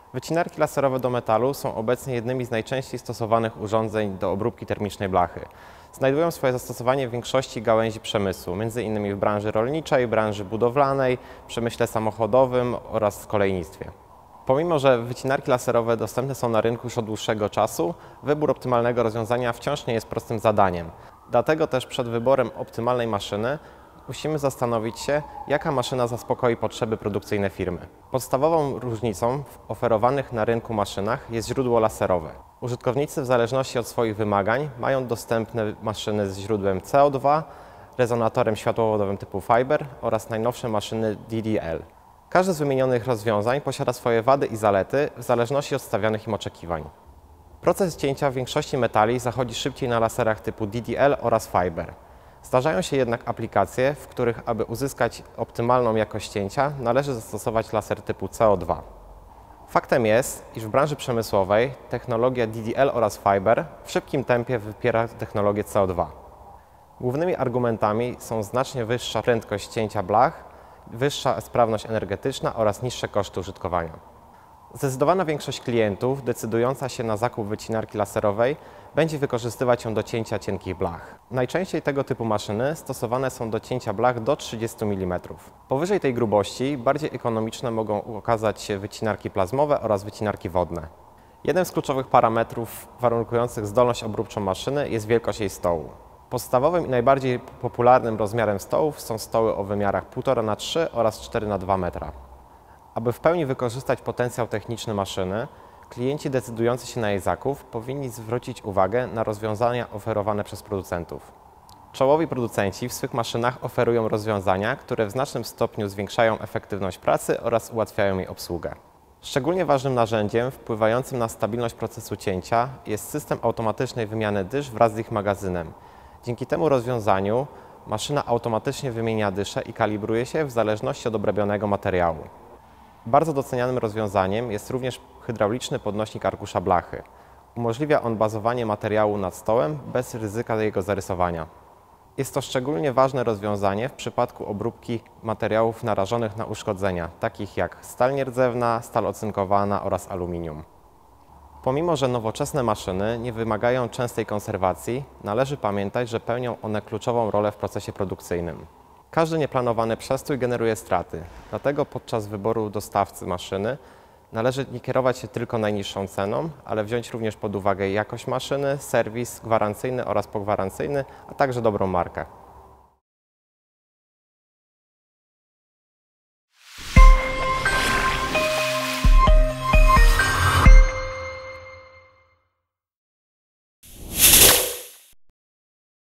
Wycinarki laserowe do metalu są obecnie jednymi z najczęściej stosowanych urządzeń do obróbki termicznej blachy. Znajdują swoje zastosowanie w większości gałęzi przemysłu, m.in. w branży rolniczej, branży budowlanej, przemyśle samochodowym oraz kolejnictwie. Pomimo że wycinarki laserowe dostępne są na rynku już od dłuższego czasu, wybór optymalnego rozwiązania wciąż nie jest prostym zadaniem. Dlatego też przed wyborem optymalnej maszyny musimy zastanowić się, jaka maszyna zaspokoi potrzeby produkcyjne firmy. Podstawową różnicą w oferowanych na rynku maszynach jest źródło laserowe. Użytkownicy w zależności od swoich wymagań mają dostępne maszyny z źródłem CO2, rezonatorem światłowodowym typu Fiber oraz najnowsze maszyny DDL. Każde z wymienionych rozwiązań posiada swoje wady i zalety w zależności od stawianych im oczekiwań. Proces cięcia w większości metali zachodzi szybciej na laserach typu DDL oraz Fiber. Zdarzają się jednak aplikacje, w których, aby uzyskać optymalną jakość cięcia, należy zastosować laser typu CO2. Faktem jest, iż w branży przemysłowej technologia DDL oraz Fiber w szybkim tempie wypiera technologię CO2. Głównymi argumentami są znacznie wyższa prędkość cięcia blach, wyższa sprawność energetyczna oraz niższe koszty użytkowania. Zdecydowana większość klientów decydująca się na zakup wycinarki laserowej będzie wykorzystywać ją do cięcia cienkich blach. Najczęściej tego typu maszyny stosowane są do cięcia blach do 30 mm. Powyżej tej grubości bardziej ekonomiczne mogą okazać się wycinarki plazmowe oraz wycinarki wodne. Jednym z kluczowych parametrów warunkujących zdolność obróbczą maszyny jest wielkość jej stołu. Podstawowym i najbardziej popularnym rozmiarem stołów są stoły o wymiarach 1,5×3 oraz 4×2 metra. Aby w pełni wykorzystać potencjał techniczny maszyny, klienci decydujący się na jej zakup powinni zwrócić uwagę na rozwiązania oferowane przez producentów. Czołowi producenci w swych maszynach oferują rozwiązania, które w znacznym stopniu zwiększają efektywność pracy oraz ułatwiają jej obsługę. Szczególnie ważnym narzędziem wpływającym na stabilność procesu cięcia jest system automatycznej wymiany dysz wraz z ich magazynem. Dzięki temu rozwiązaniu maszyna automatycznie wymienia dysze i kalibruje się w zależności od obrabionego materiału. Bardzo docenianym rozwiązaniem jest również hydrauliczny podnośnik arkusza blachy. Umożliwia on bazowanie materiału nad stołem bez ryzyka jego zarysowania. Jest to szczególnie ważne rozwiązanie w przypadku obróbki materiałów narażonych na uszkodzenia, takich jak stal nierdzewna, stal ocynkowana oraz aluminium. Pomimo że nowoczesne maszyny nie wymagają częstej konserwacji, należy pamiętać, że pełnią one kluczową rolę w procesie produkcyjnym. Każdy nieplanowany przestój generuje straty, dlatego podczas wyboru dostawcy maszyny należy nie kierować się tylko najniższą ceną, ale wziąć również pod uwagę jakość maszyny, serwis gwarancyjny oraz pogwarancyjny, a także dobrą markę.